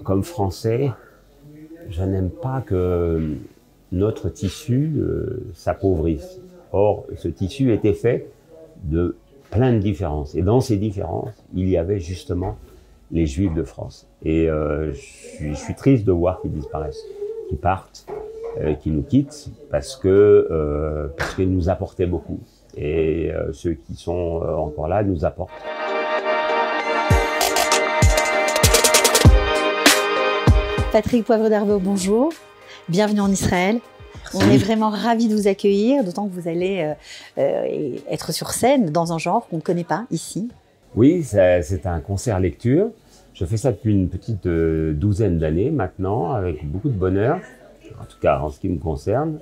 Comme Français, je n'aime pas que notre tissu s'appauvrisse. Or, ce tissu était fait de plein de différences. Et dans ces différences, il y avait justement les Juifs de France. Et je suis triste de voir qu'ils disparaissent, qu'ils partent, qu'ils nous quittent, parce qu'ils nous apportaient beaucoup. Et ceux qui sont encore là nous apportent. Patrick Poivre d'Arvor, bonjour. Bienvenue en Israël. On est vraiment ravis de vous accueillir, d'autant que vous allez être sur scène dans un genre qu'on ne connaît pas ici. Oui, c'est un concert lecture. Je fais ça depuis une petite douzaine d'années maintenant, avec beaucoup de bonheur, en tout cas en ce qui me concerne,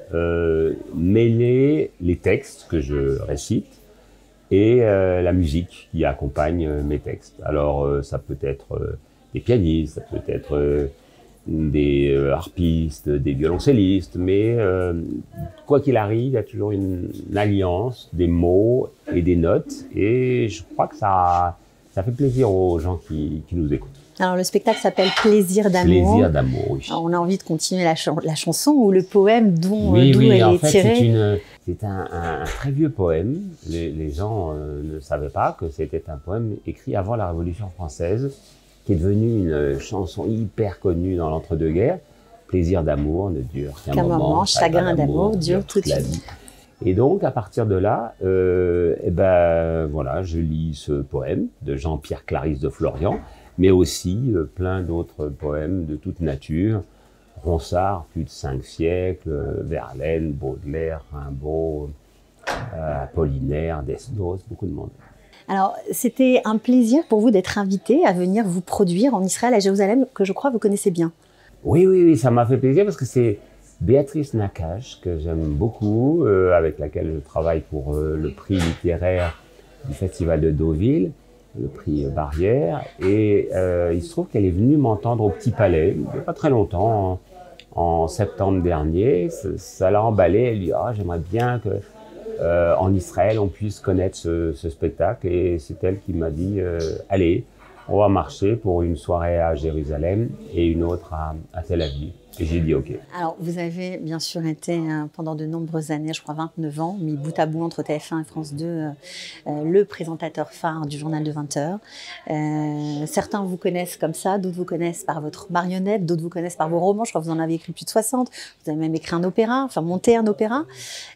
mêler les textes que je récite et la musique qui accompagne mes textes. Alors ça peut être des pianistes, ça peut être des harpistes, des violoncellistes, mais quoi qu'il arrive, il y a toujours une alliance des mots et des notes, et je crois que ça fait plaisir aux gens qui nous écoutent. Alors le spectacle s'appelle Plaisir d'amour. Plaisir d'amour, oui. Alors, on a envie de continuer la chanson ou le poème d'où elle est tirée. C'est un très vieux poème. Les gens ne savaient pas que c'était un poème écrit avant la Révolution française, qui est devenue une chanson hyper connue dans l'entre-deux-guerres. Plaisir d'amour ne dure qu'un moment, chagrin d'amour dure toute la vie. Et donc, à partir de là, voilà, je lis ce poème de Jean-Pierre Clarisse de Florian, mais aussi plein d'autres poèmes de toute nature. Ronsard, plus de 5 siècles, Verlaine, Baudelaire, Rimbaud, Apollinaire, Desnos, beaucoup de monde. Alors, c'était un plaisir pour vous d'être invité à venir vous produire en Israël, à Jérusalem, que je crois vous connaissez bien. Oui, ça m'a fait plaisir parce que c'est Béatrice Nakache, que j'aime beaucoup, avec laquelle je travaille pour le prix littéraire du Festival de Deauville, le prix Barrière. Et il se trouve qu'elle est venue m'entendre au Petit Palais, il n'y a pas très longtemps, en septembre dernier. Ça l'a emballé, elle dit « Ah, j'aimerais bien que... en Israël, on puisse connaître ce spectacle ». Et c'est elle qui m'a dit allez, on va marcher pour une soirée à Jérusalem et une autre à Tel Aviv. Et j'ai dit OK. Alors, vous avez bien sûr été pendant de nombreuses années, je crois 29 ans, mis bout à bout entre TF1 et France 2, le présentateur phare du journal de 20 heures. Certains vous connaissent comme ça, d'autres vous connaissent par votre marionnette, d'autres vous connaissent par vos romans. Je crois que vous en avez écrit plus de 60. Vous avez même écrit un opéra, enfin monté un opéra.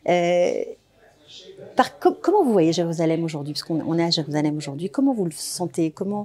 Comment vous voyez Jérusalem aujourd'hui? Parce qu'on est à Jérusalem aujourd'hui. Comment vous le sentez? Comment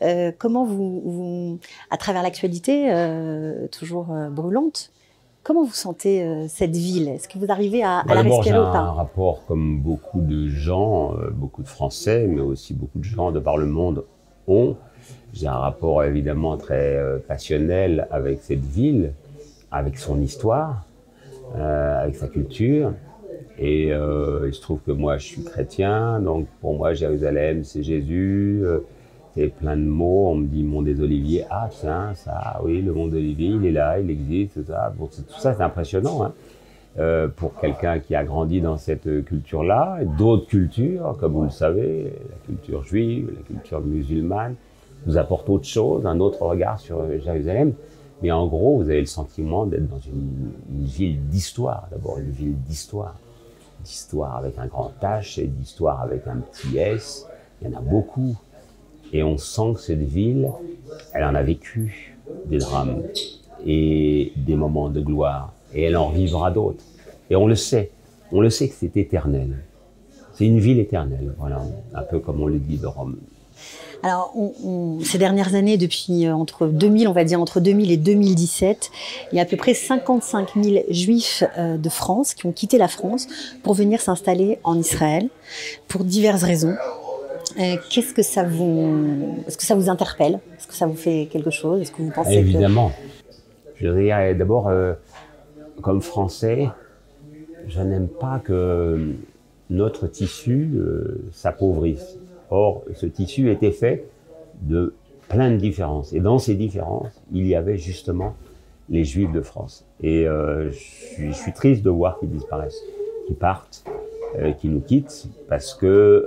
vous, à travers l'actualité toujours brûlante, comment vous sentez cette ville? Est-ce que vous arrivez à la respirer ou pas? J'ai un rapport, comme beaucoup de gens, beaucoup de Français, mais aussi beaucoup de gens de par le monde ont. J'ai un rapport évidemment très passionnel avec cette ville, avec son histoire, avec sa culture. Et il se trouve que moi je suis chrétien, donc pour moi Jérusalem c'est Jésus, c'est plein de mots. On me dit Mont des Oliviers, ah tiens, ça, oui, le Mont des Oliviers, il est là, il existe, tout ça. Bon, tout ça c'est impressionnant hein, pour quelqu'un qui a grandi dans cette culture-là. D'autres cultures, comme vous le savez, la culture juive, la culture musulmane, nous apportent autre chose, un autre regard sur Jérusalem. Mais en gros, vous avez le sentiment d'être dans une ville d'histoire, d'abord une ville d'histoire. D'histoire avec un grand H et d'histoire avec un petit S, il y en a beaucoup. Et on sent que cette ville, elle en a vécu des drames et des moments de gloire. Et elle en vivra d'autres. Et on le sait que c'est éternel. C'est une ville éternelle, voilà, un peu comme on le dit de Rome. Alors, ces dernières années, depuis entre 2000, on va dire entre 2000 et 2017, il y a à peu près 55 000 Juifs de France qui ont quitté la France pour venir s'installer en Israël pour diverses raisons. Est-ce que ça vous interpelle? Est-ce que ça vous fait quelque chose? Est-ce que vous pensez Évidemment. Je veux dire, d'abord, comme Français, je n'aime pas que notre tissu s'appauvrisse. Or, ce tissu était fait de plein de différences. Et dans ces différences, il y avait justement les Juifs de France. Et je suis triste de voir qu'ils disparaissent, qu'ils partent, qu'ils nous quittent, parce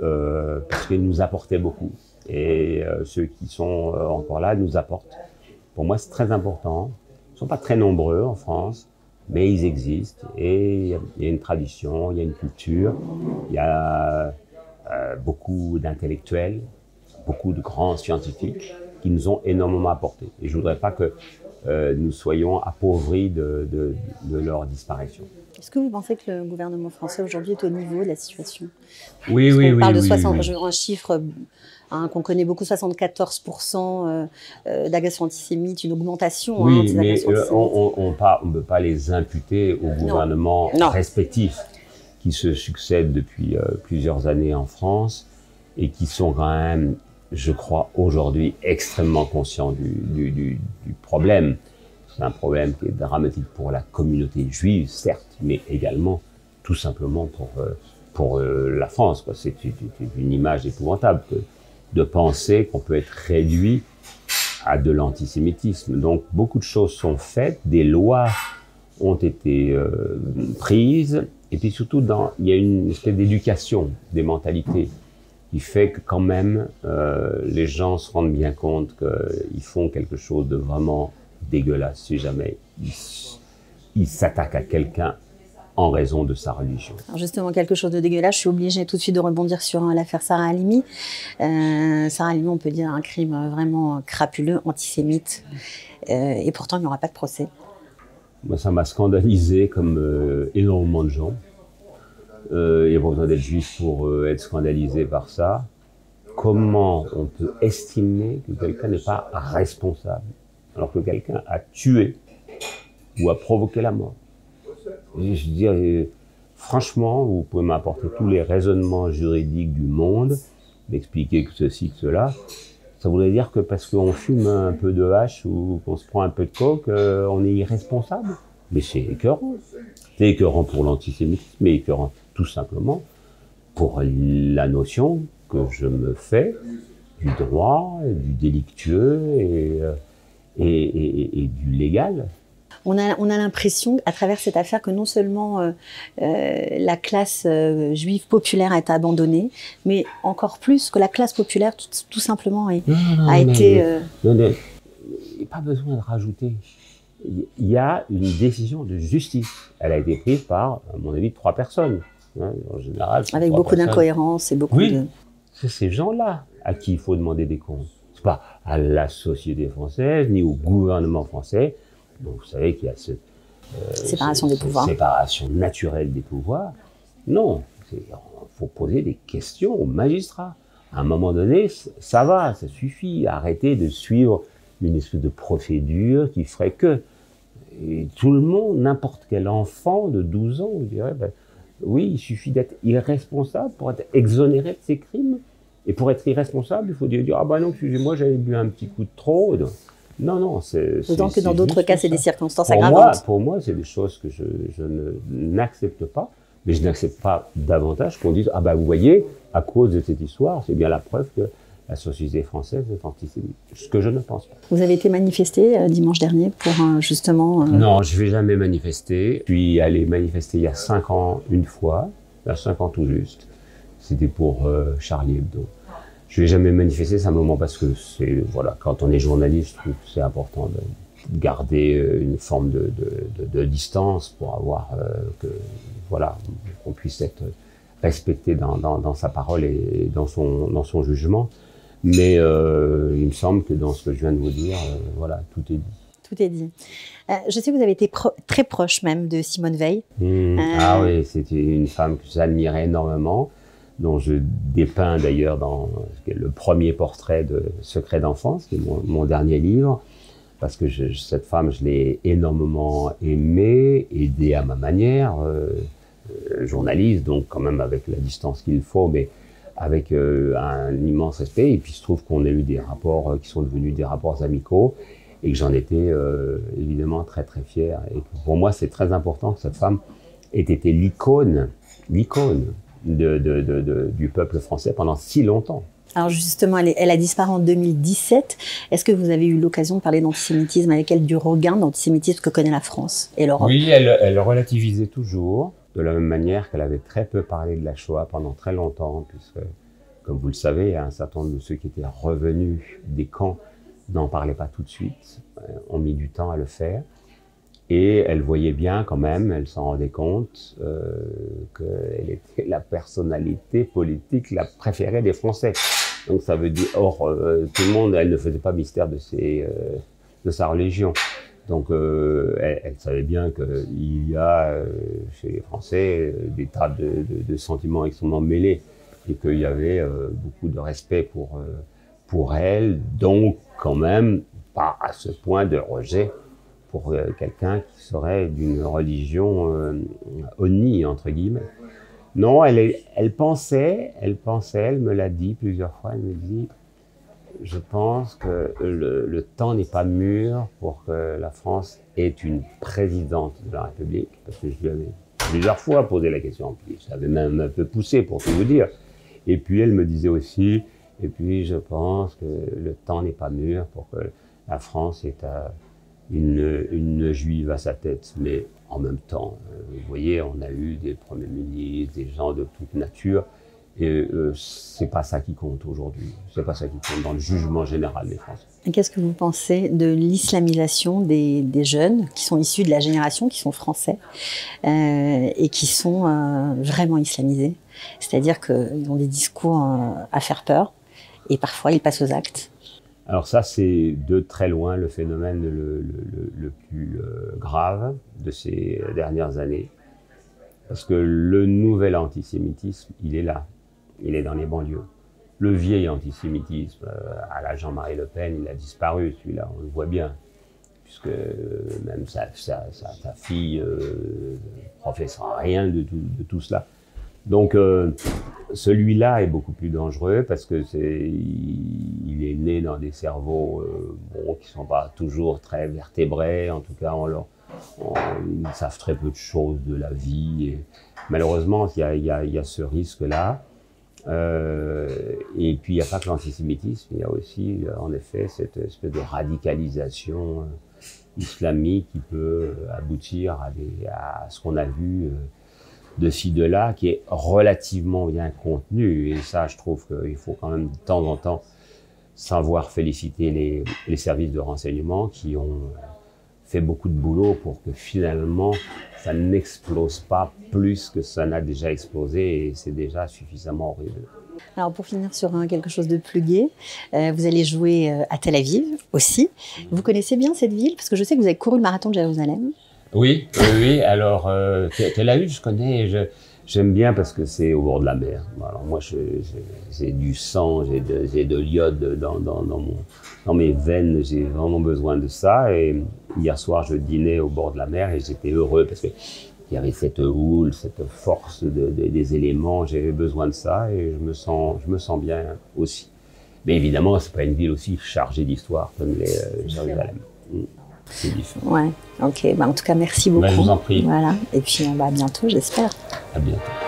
qu'ils nous apportaient beaucoup. Et ceux qui sont encore là nous apportent Pour moi, c'est très important. Ils ne sont pas très nombreux en France, mais ils existent. Et il y a une tradition, il y a une culture, il y a beaucoup d'intellectuels, beaucoup de grands scientifiques qui nous ont énormément apporté. Et je ne voudrais pas que nous soyons appauvris de leur disparition. Est-ce que vous pensez que le gouvernement français aujourd'hui est au niveau de la situation? Oui, oui, oui. On parle de oui, 60, oui. un chiffre qu'on connaît beaucoup, 74% d'agressions antisémites, une augmentation de Oui, ces mais agressions antisémites. on ne peut pas les imputer aux gouvernements respectifs qui se succèdent depuis plusieurs années en France et qui sont quand même, je crois, aujourd'hui extrêmement conscients du problème. C'est un problème qui est dramatique pour la communauté juive, certes, mais également tout simplement pour la France, quoi. C'est une image épouvantable de penser qu'on peut être réduit à de l'antisémitisme. Donc beaucoup de choses sont faites, des lois ont été prises, et puis surtout il y a une espèce d'éducation des mentalités qui fait que quand même les gens se rendent bien compte qu'ils font quelque chose de vraiment dégueulasse si jamais ils s'attaquent à quelqu'un en raison de sa religion. Alors justement, quelque chose de dégueulasse, je suis obligée tout de suite de rebondir sur l'affaire Sarah Halimi. Sarah Halimi, on peut dire un crime vraiment crapuleux, antisémite, et pourtant il n'y aura pas de procès. Moi, ça m'a scandalisé comme énormément de gens. Il n'y a pas besoin d'être juif pour être scandalisé par ça. Comment on peut estimer que quelqu'un n'est pas responsable alors que quelqu'un a tué ou a provoqué la mort? Et je veux dire, franchement, vous pouvez m'apporter tous les raisonnements juridiques du monde, m'expliquer que ceci, que cela. Ça voudrait dire que parce qu'on fume un peu de hache ou qu'on se prend un peu de coke, on est irresponsable. Mais c'est écœurant. C'est écœurant pour l'antisémitisme, mais écœurant tout simplement pour la notion que je me fais du droit, du délictueux et du légal. On a l'impression, à travers cette affaire, que non seulement la classe juive populaire a été abandonnée, mais encore plus que la classe populaire, tout simplement, a été... Il n'y a pas besoin de rajouter. Il y a une décision de justice. Elle a été prise par, à mon avis, 3 personnes. Hein, en général, avec beaucoup d'incohérences et beaucoup de... C'est ces gens-là à qui il faut demander des comptes. Ce n'est pas à la société française, ni au gouvernement français. Donc, vous savez qu'il y a cette séparation des pouvoirs. Séparation naturelle des pouvoirs. Non, il faut poser des questions aux magistrats. À un moment donné, ça va, ça suffit. Arrêtez de suivre une espèce de procédure qui ferait que et tout le monde, n'importe quel enfant de 12 ans, vous direz, ben, oui, il suffit d'être irresponsable pour être exonéré de ses crimes. Et pour être irresponsable, il faut dire, ah ben non, excusez-moi, j'avais bu un petit coup de trop. Non, non, c'est... D'autant que dans d'autres cas, c'est des circonstances aggravantes. Pour moi, c'est des choses que je n'accepte pas, mais je n'accepte pas davantage qu'on dise, ah ben vous voyez, à cause de cette histoire, c'est bien la preuve que la société française est antisémite. Ce que je ne pense pas. Vous avez été manifesté dimanche dernier pour justement... Non, je ne vais jamais manifester. Je suis allé manifester il y a 5 ans une fois, il y a 5 ans tout juste. C'était pour Charlie Hebdo. Je ne vais jamais manifester simplement parce que c'est, voilà, quand on est journaliste, je trouve que c'est important de garder une forme de distance pour avoir voilà, qu'on puisse être respecté dans sa parole et dans son jugement. Mais il me semble que dans ce que je viens de vous dire, voilà, tout est dit. Tout est dit. Je sais que vous avez été très proche même de Simone Veil. Ah oui, c'était une femme que j'admirais énormément, dont je dépeins d'ailleurs dans le premier portrait de Secret d'enfance, qui est mon dernier livre, parce que cette femme, je l'ai énormément aimée, aidée à ma manière, journaliste, donc quand même avec la distance qu'il faut, mais avec un immense respect. Et puis il se trouve qu'on a eu des rapports qui sont devenus des rapports amicaux, et que j'en étais évidemment très très fier. Et pour moi, c'est très important que cette femme ait été l'icône du peuple français pendant si longtemps. Alors justement, elle a disparu en 2017. Est-ce que vous avez eu l'occasion de parler d'antisémitisme avec elle, du regain d'antisémitisme que connaît la France et l'Europe? Oui, elle relativisait toujours, de la même manière qu'elle avait très peu parlé de la Shoah pendant très longtemps, puisque, comme vous le savez, un certain nombre de ceux qui étaient revenus des camps n'en parlaient pas tout de suite, ont mis du temps à le faire. Et elle voyait bien quand même, elle s'en rendait compte, qu'elle était la personnalité politique la préférée des Français. Donc ça veut dire, tout le monde, elle ne faisait pas mystère de sa religion. Donc elle savait bien qu'il y a chez les Français des tas de sentiments extrêmement mêlés et qu'il y avait beaucoup de respect pour elle, donc quand même pas à ce point de rejet pour quelqu'un qui serait d'une religion honnie, entre guillemets. Non, elle pensait, elle me l'a dit plusieurs fois, elle me dit, je pense que le temps n'est pas mûr pour que la France ait une présidente de la République, parce que je lui avais plusieurs fois posé la question, puis j'avais même un peu poussé pour tout vous dire. Et puis elle me disait aussi, et puis je pense que le temps n'est pas mûr pour que la France ait une juive à sa tête, mais en même temps, vous voyez, on a eu des premiers ministres, des gens de toute nature, et c'est pas ça qui compte aujourd'hui. C'est pas ça qui compte dans le jugement général des Français. Et qu'est-ce que vous pensez de l'islamisation des jeunes qui sont issus de la génération, qui sont français, et qui sont vraiment islamisés? C'est-à-dire qu'ils ont des discours à faire peur, et parfois ils passent aux actes. Alors ça, c'est de très loin le phénomène le plus grave de ces dernières années. Parce que le nouvel antisémitisme, il est là. Il est dans les banlieues. Le vieil antisémitisme, à la Jean-Marie Le Pen, il a disparu, celui-là, on le voit bien. Puisque même sa fille professera rien de tout cela. Donc celui-là est beaucoup plus dangereux parce que il est né dans des cerveaux qui sont pas toujours très vertébrés. En tout cas, ils savent très peu de choses de la vie. Et malheureusement, il y a ce risque-là. Et puis il n'y a pas que l'antisémitisme, il y a aussi en effet cette espèce de radicalisation islamique qui peut aboutir à ce qu'on a vu de ci, de là, qui est relativement bien contenu. Et ça, je trouve qu'il faut quand même de temps en temps savoir féliciter les services de renseignement qui ont fait beaucoup de boulot pour que finalement, ça n'explose pas plus que ça n'a déjà explosé, et c'est déjà suffisamment horrible. Alors pour finir sur quelque chose de plus gai, vous allez jouer à Tel Aviv aussi. Vous connaissez bien cette ville? Parce que je sais que vous avez couru le marathon de Jérusalem. Oui. Alors, Tel Aviv, je connais, j'aime bien parce que c'est au bord de la mer. Alors moi, j'ai du sang, j'ai de l'iode dans mes veines, j'ai vraiment besoin de ça. Et hier soir, je dînais au bord de la mer et j'étais heureux parce que il y avait cette houle, cette force des éléments, j'avais besoin de ça et je me sens bien aussi. Mais évidemment, c'est pas une ville aussi chargée d'histoire comme Jérusalem. C'est différent. Ouais, ok. En tout cas, merci beaucoup. Je vous en prie. Voilà. Et puis, à bientôt, j'espère. À bientôt.